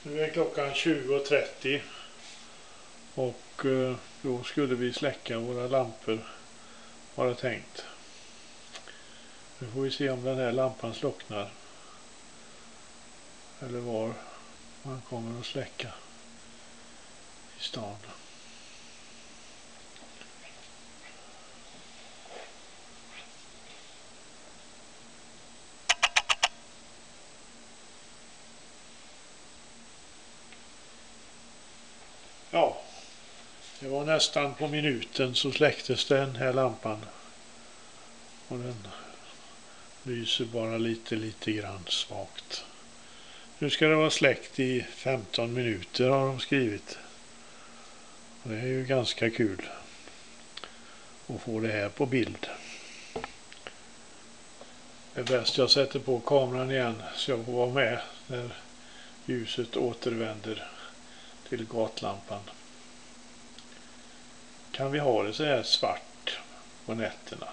Nu är klockan 20:30 och då skulle vi släcka våra lampor, var det tänkt. Nu får vi se om den här lampan slocknar eller var man kommer att släcka i stan. Ja, det var nästan på minuten så släcktes den här lampan. Och den lyser bara lite grann svagt. Nu ska det vara släckt i 15 minuter har de skrivit. Och det är ju ganska kul att få det här på bild. Det är bäst jag sätter på kameran igen så jag får vara med när ljuset återvänder till gatlampan. Kan vi ha det så här svart på nätterna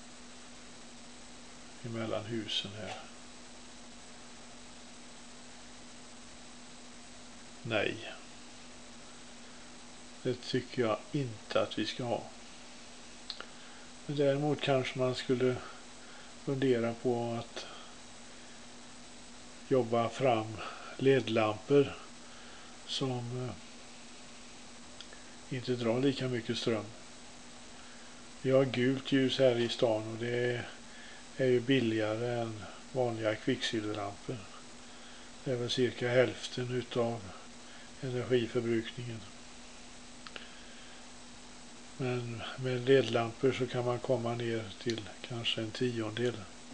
emellan husen här? Nej, det tycker jag inte att vi ska ha. Men däremot kanske man skulle fundera på att jobba fram LED-lampor som inte drar lika mycket ström. Vi har gult ljus här i stan och det är ju billigare än vanliga kvicksilverlampor. Det är väl cirka hälften utav energiförbrukningen. Men med LED-lampor så kan man komma ner till kanske en 10-del.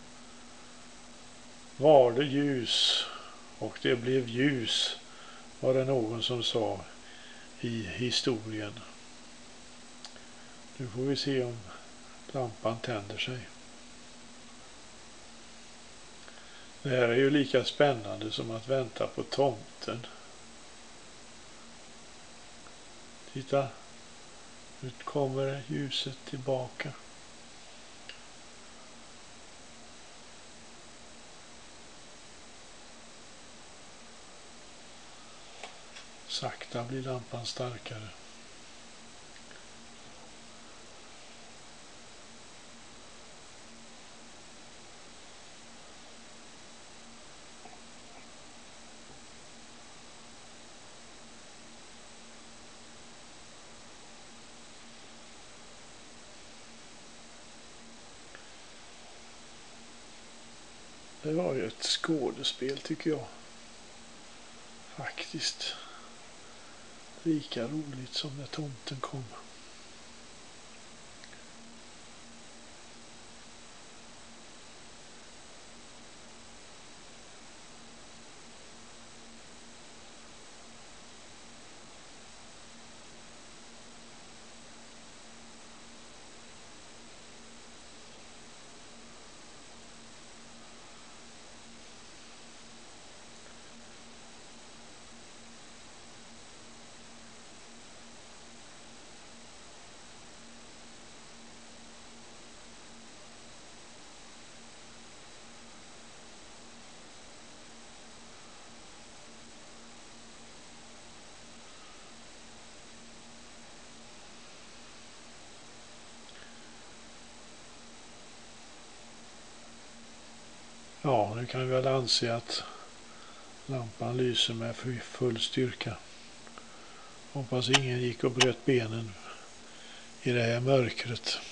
Var det ljus och det blev ljus, var det någon som sa i historien. Nu får vi se om lampan tänder sig. Det här är ju lika spännande som att vänta på tomten. Titta, nu kommer ljuset tillbaka. Sakta blir lampan starkare. Det var ju ett skådespel tycker jag. Faktiskt. Lika roligt som när tomten kom. Ja, nu kan vi väl anse att lampan lyser med full styrka. Hoppas ingen gick och bröt benen i det här mörkret.